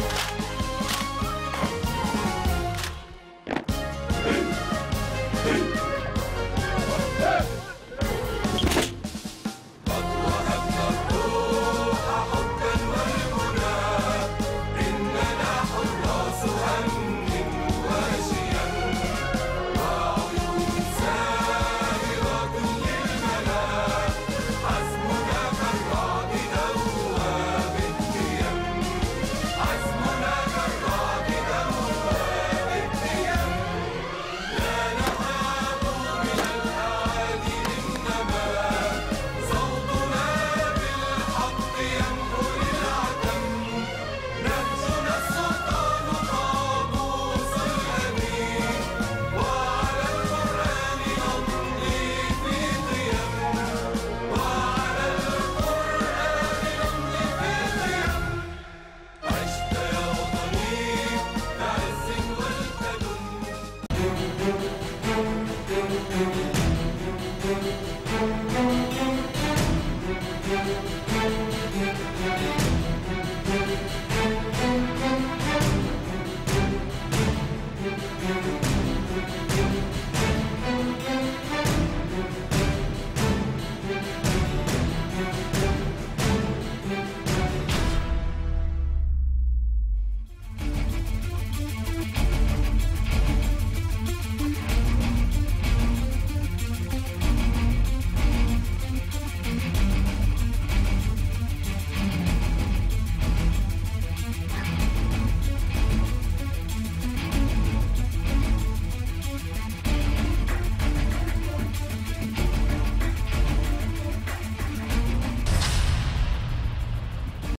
Hey!